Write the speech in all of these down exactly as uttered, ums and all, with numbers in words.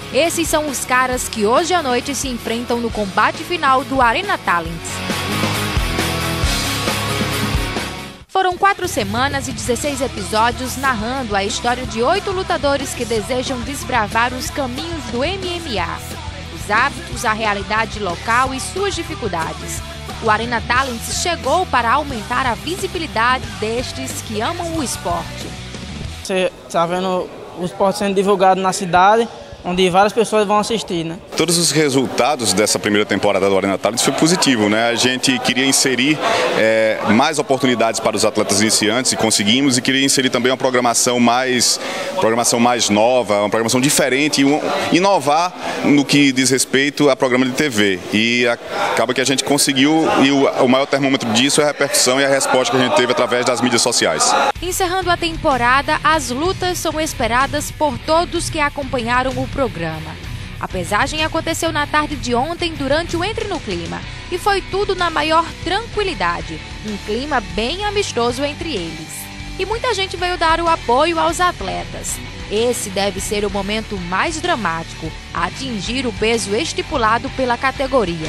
Esses são os caras que hoje à noite se enfrentam no combate final do Arena Talents. Foram quatro semanas e dezesseis episódios narrando a história de oito lutadores que desejam desbravar os caminhos do M M A, os hábitos, a realidade local e suas dificuldades. O Arena Talents chegou para aumentar a visibilidade destes que amam o esporte. Você está vendo o esporte sendo divulgado na cidade, onde várias pessoas vão assistir, né? Todos os resultados dessa primeira temporada do Arena Talents foi positivo, né? A gente queria inserir é, mais oportunidades para os atletas iniciantes e conseguimos, e queria inserir também uma programação mais, programação mais nova, uma programação diferente, e um, inovar no que diz respeito a programa de T V. E acaba que a gente conseguiu, e o, o maior termômetro disso é a repercussão e a resposta que a gente teve através das mídias sociais. Encerrando a temporada, as lutas são esperadas por todos que acompanharam o programa. A pesagem aconteceu na tarde de ontem durante o Entre no Clima e foi tudo na maior tranquilidade, um clima bem amistoso entre eles. E muita gente veio dar o apoio aos atletas. Esse deve ser o momento mais dramático, atingir o peso estipulado pela categoria.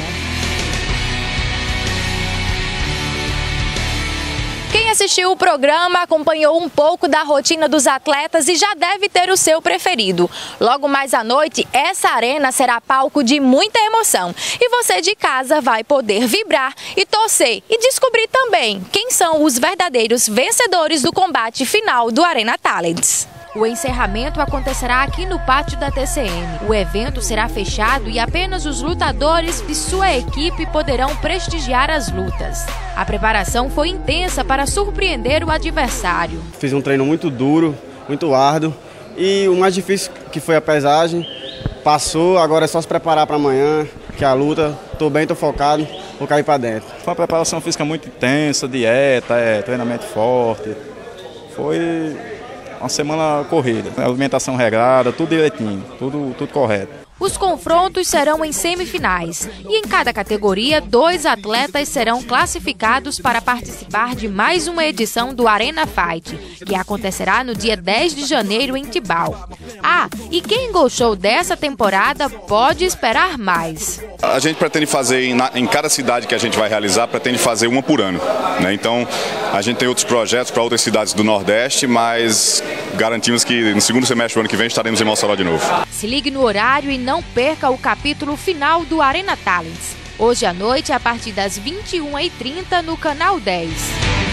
Quem assistiu o programa acompanhou um pouco da rotina dos atletas e já deve ter o seu preferido. Logo mais à noite, essa arena será palco de muita emoção. E você de casa vai poder vibrar e torcer e descobrir também quem são os verdadeiros vencedores do combate final do Arena Talents. O encerramento acontecerá aqui no pátio da T C M. O evento será fechado e apenas os lutadores e sua equipe poderão prestigiar as lutas. A preparação foi intensa para surpreender o adversário. Fiz um treino muito duro, muito árduo, e o mais difícil, que foi a pesagem, passou. Agora é só se preparar para amanhã, que é a luta. Estou bem, estou focado, vou cair para dentro. Foi uma preparação física muito intensa, dieta, é, treinamento forte. Foi uma semana corrida, alimentação regrada, tudo direitinho, tudo, tudo correto. Os confrontos serão em semifinais e em cada categoria, dois atletas serão classificados para participar de mais uma edição do Arena Fight, que acontecerá no dia dez de janeiro em Tibau. Ah, e quem gostou dessa temporada pode esperar mais. A gente pretende fazer, em, em cada cidade que a gente vai realizar, pretende fazer uma por ano, né? Então, a gente tem outros projetos para outras cidades do Nordeste, mas garantimos que no segundo semestre do ano que vem estaremos em Mossoró de novo. Se ligue no horário e não perca o capítulo final do Arena Talents. Hoje à noite, a partir das vinte e uma e trinta, no Canal dez.